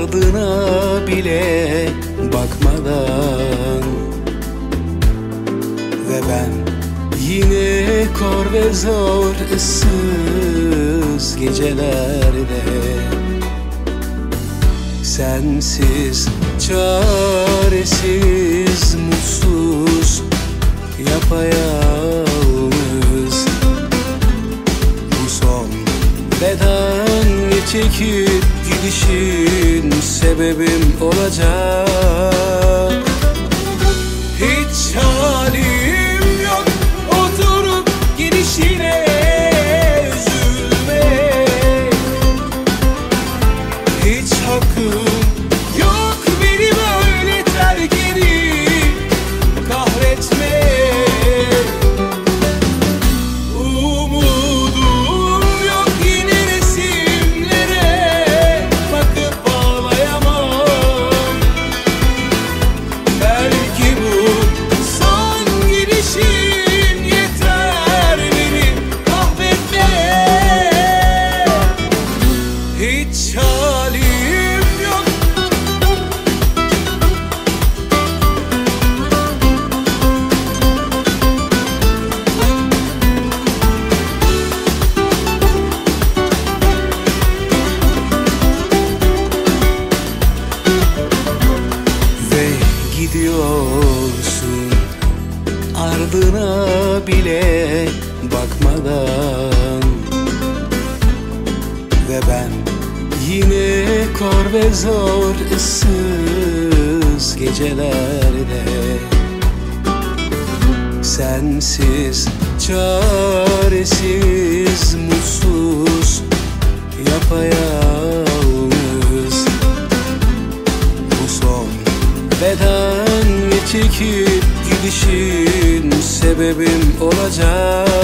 ardına bile bakmadan. Ve ben yine kor ve zor ıssız gecelerde, sensiz, çaresiz, mutsuz, yapayalnız. Bu son beden çekip gidişin sebebim olacak. Hiç halim yok oturup gidişine üzülmek. Hiç hakkım yok beni böyle terk edip kahretmek. Umudum yok yine resimlere bakıp ağlayamam. Belki bu son gidişin yeter beni kahretmeye. Hiç halim yok. Ve gidiyorsun ardına bile bakmadan. Ve ben yine kor ve zor ıssız gecelerde, sensiz, çaresiz, mutsuz, yapayalnız. Bu son beden çekip gidişin sebebim olacak.